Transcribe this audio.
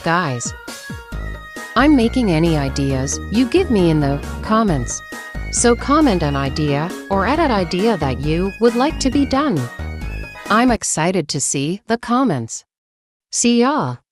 guys. I'm making any ideas you give me in the comments. So comment an idea or add an idea that you would like to be done. I'm excited to see the comments. See ya!